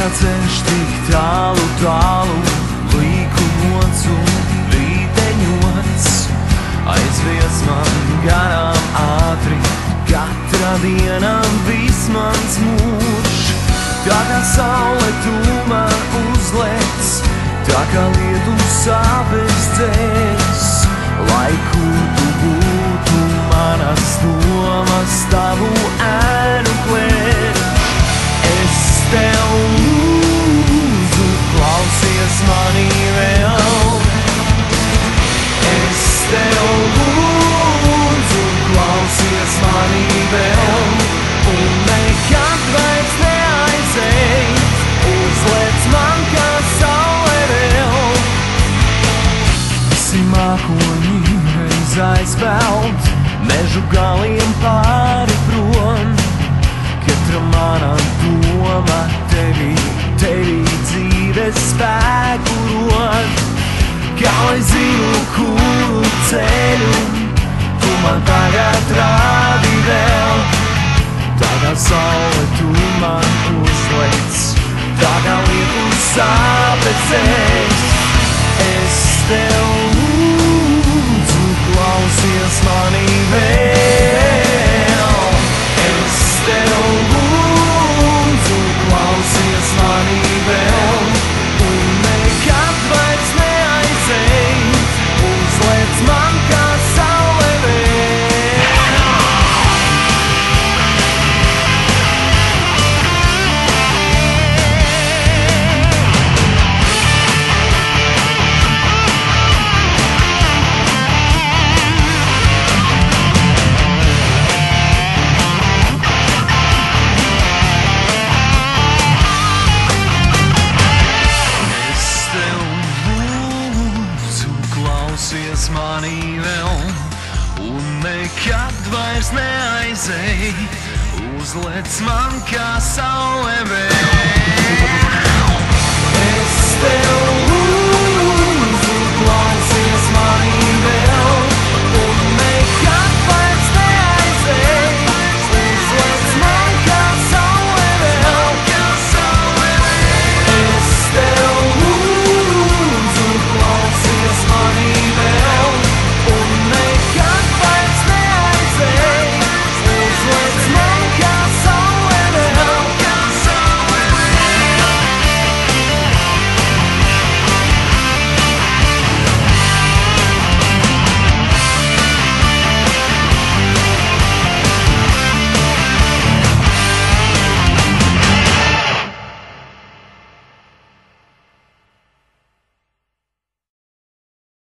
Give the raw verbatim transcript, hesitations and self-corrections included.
kā ceļš tik tālu, tālu, līkumots un vīteņots, aizvies man garām ātri, katra diena viss mans mūžs. Tā kā saule tu man uzlec, tā kā lietu sāpes dzēs, lai kur tu būtu, manas domas tavu ēnu klēt. Es tev lūdzu, klausies manī vēl. Es tev lūdzu, klausies manī vēl. Un nekad vairs neaizej, uzlec man kā saule vēl. Visi mākoņi reiz aizpeld, mežu galiem pāri prom. Katra mana doma tevi, tevi dzīves spēku rod. Kā lai zinu, kuru ceļu tu man tagad rādi vēl. Tā kā saule tu man uzlec, tā kā lietu sāpes dzēs. Es tev lūdzu, klausies manī vēl. Es tev lūdzu, klausies manī vēl. Un nekad vairs neaizej, uzlec man kā saule vēl. Klausies manī vēl, un nekad vairs neaizej, uzlec man kā saule vēl. Es tev